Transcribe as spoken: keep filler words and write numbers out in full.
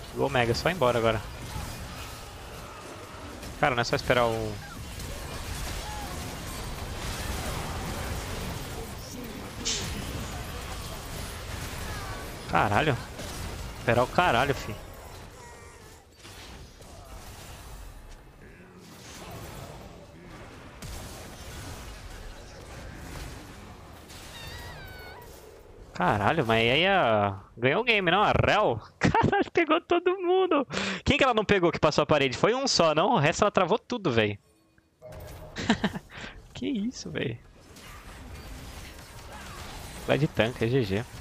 O Omega, só ir embora agora. Cara, não é só esperar o... Caralho. Esperar o caralho, fi. Caralho, mas aí a... ganhou o game, não? A Rel? Caralho, pegou todo mundo. Quem que ela não pegou que passou a parede? Foi um só, não? O resto ela travou tudo, velho. Que isso, velho. Vai de tanque, é G G.